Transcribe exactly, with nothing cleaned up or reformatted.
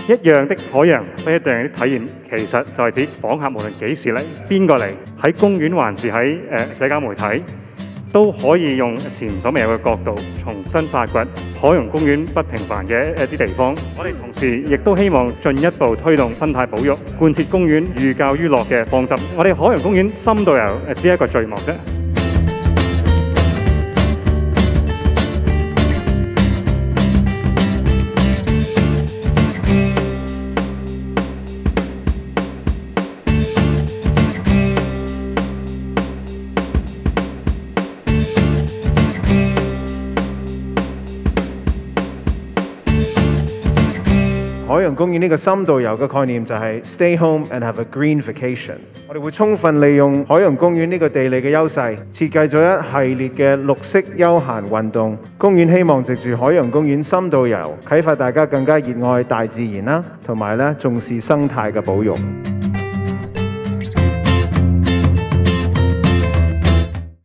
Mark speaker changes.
Speaker 1: 一樣的海洋不一樣的體驗，其實就係指訪客無論幾時嚟，邊個嚟，喺公園還是喺誒社交媒體，都可以用前所未有嘅角度重新發掘海洋公園不平凡嘅一啲地方。我哋同時亦都希望進一步推動生態保育，貫徹公園寓教於樂嘅方針。我哋海洋公園深度遊誒只係一個序幕啫。
Speaker 2: 海洋公園呢個深度遊嘅概念就係 stay home and have a green vacation。我哋會充分利用海洋公園呢個地理嘅優勢，設計咗一系列嘅綠色休閒運動。公園希望藉住海洋公園深度遊，啟發大家更加熱愛大自然啦，同埋咧重視生態嘅保育。